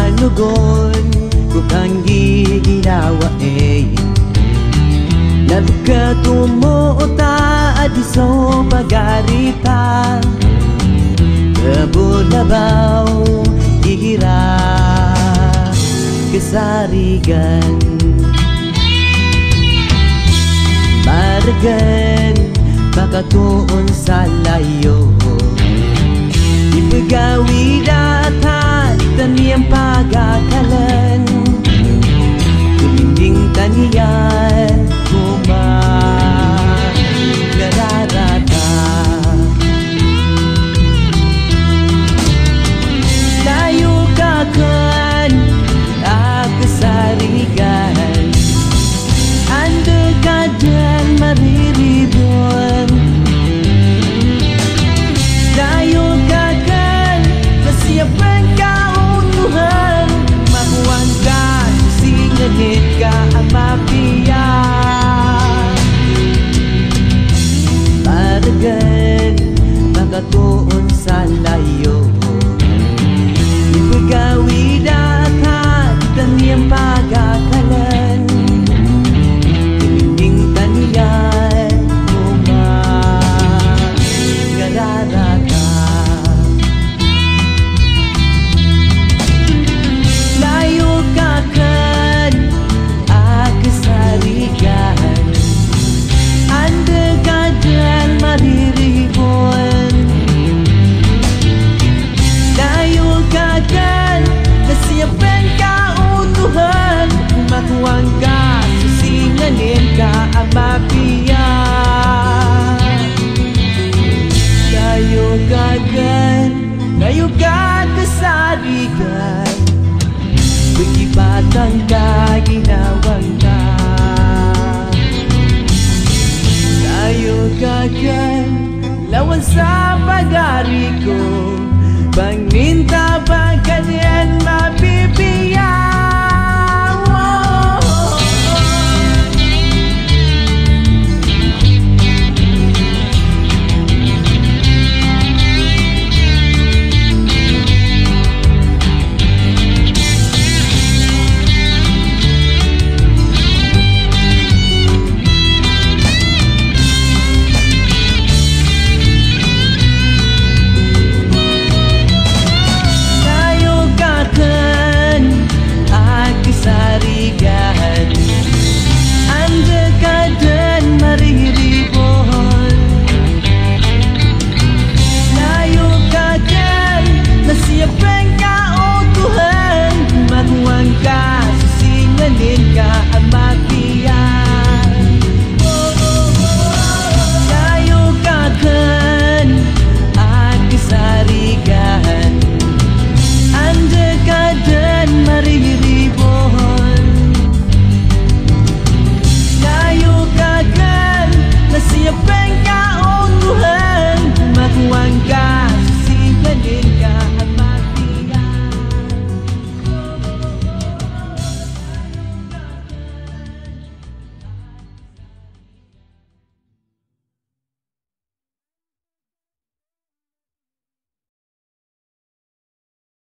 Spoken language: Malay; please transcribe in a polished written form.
kanugon ko kang giginawa Nagkatumuota adiso pagarita Kabulabaw ihira kesarigan Margan makatuon sa layo Ipagawi datan taniyang pagakalan Kuminding taniyan kumagararata Layo kakan kesarigan Anda kadang mariribon Layo kakan kesiapan kautuhan Mahuan ka singanit ka ang mapia Maragan makatuon sa layo Ipagawi datan taniyang pagakalan Tuminding taniyan kumagararata Layo kakan kesarigan Anda kadang mariribon Layo kakan kesiapan kautuhan Makuang ka susinganin ka ang mapia Layo ka kesarigan Pagkipatang ka ginawang ka Layo kakan lawan sa pag-ari ko Pagminta